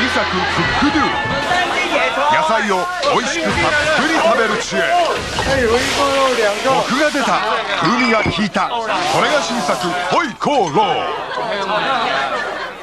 作クックドゥ。野菜を美味しくたっぷり食べる知恵。コクが出た、風味が効いた、それが新作ホイコーロー。